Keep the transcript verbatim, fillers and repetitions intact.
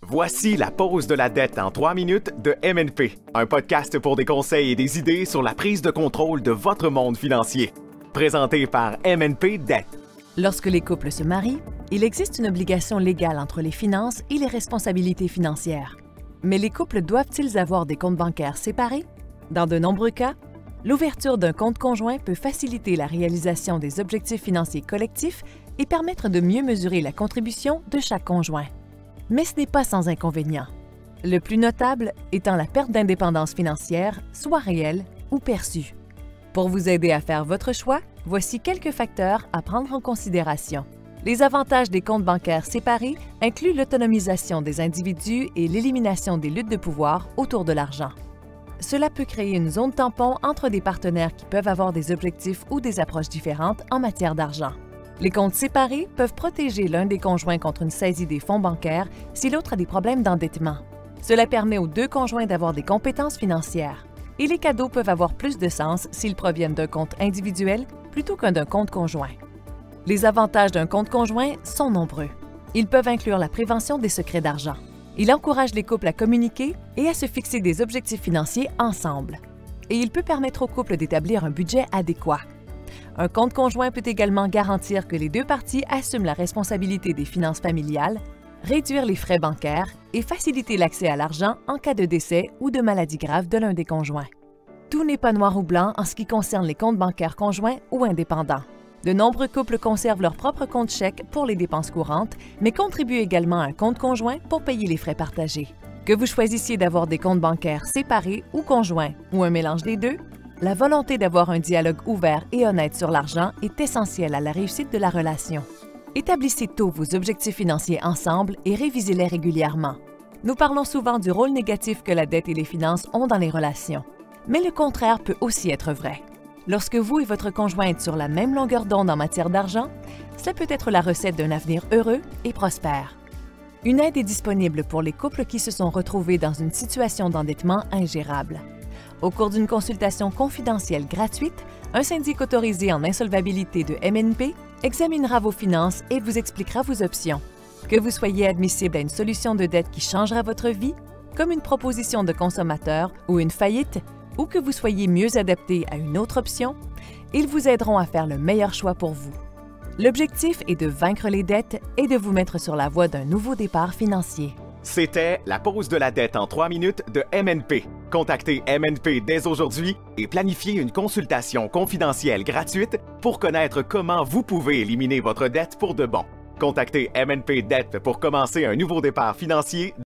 Voici la pause de la dette en trois minutes de M N P, un podcast pour des conseils et des idées sur la prise de contrôle de votre monde financier. Présenté par M N P Dette. Lorsque les couples se marient, il existe une obligation légale entre les finances et les responsabilités financières. Mais les couples doivent-ils avoir des comptes bancaires séparés? Dans de nombreux cas, l'ouverture d'un compte conjoint peut faciliter la réalisation des objectifs financiers collectifs et permettre de mieux mesurer la contribution de chaque conjoint. Mais ce n'est pas sans inconvénients. Le plus notable étant la perte d'indépendance financière, soit réelle ou perçue. Pour vous aider à faire votre choix, voici quelques facteurs à prendre en considération. Les avantages des comptes bancaires séparés incluent l'autonomisation des individus et l'élimination des luttes de pouvoir autour de l'argent. Cela peut créer une zone tampon entre des partenaires qui peuvent avoir des objectifs ou des approches différentes en matière d'argent. Les comptes séparés peuvent protéger l'un des conjoints contre une saisie des fonds bancaires si l'autre a des problèmes d'endettement. Cela permet aux deux conjoints d'avoir des compétences financières. Et les cadeaux peuvent avoir plus de sens s'ils proviennent d'un compte individuel plutôt qu'un d'un compte conjoint. Les avantages d'un compte conjoint sont nombreux. Ils peuvent inclure la prévention des secrets d'argent. Il encourage les couples à communiquer et à se fixer des objectifs financiers ensemble. Et il peut permettre aux couples d'établir un budget adéquat. Un compte conjoint peut également garantir que les deux parties assument la responsabilité des finances familiales, réduire les frais bancaires et faciliter l'accès à l'argent en cas de décès ou de maladie grave de l'un des conjoints. Tout n'est pas noir ou blanc en ce qui concerne les comptes bancaires conjoints ou indépendants. De nombreux couples conservent leur propre compte chèque pour les dépenses courantes, mais contribuent également à un compte conjoint pour payer les frais partagés. Que vous choisissiez d'avoir des comptes bancaires séparés ou conjoints ou un mélange des deux, la volonté d'avoir un dialogue ouvert et honnête sur l'argent est essentielle à la réussite de la relation. Établissez tôt vos objectifs financiers ensemble et révisez-les régulièrement. Nous parlons souvent du rôle négatif que la dette et les finances ont dans les relations. Mais le contraire peut aussi être vrai. Lorsque vous et votre conjoint êtes sur la même longueur d'onde en matière d'argent, cela peut être la recette d'un avenir heureux et prospère. Une aide est disponible pour les couples qui se sont retrouvés dans une situation d'endettement ingérable. Au cours d'une consultation confidentielle gratuite, un syndic autorisé en insolvabilité de M N P examinera vos finances et vous expliquera vos options. Que vous soyez admissible à une solution de dette qui changera votre vie, comme une proposition de consommateur ou une faillite, ou que vous soyez mieux adapté à une autre option, ils vous aideront à faire le meilleur choix pour vous. L'objectif est de vaincre les dettes et de vous mettre sur la voie d'un nouveau départ financier. C'était la pause de la dette en trois minutes de M N P. Contactez M N P dès aujourd'hui et planifiez une consultation confidentielle gratuite pour connaître comment vous pouvez éliminer votre dette pour de bon. Contactez M N P Dette pour commencer un nouveau départ financier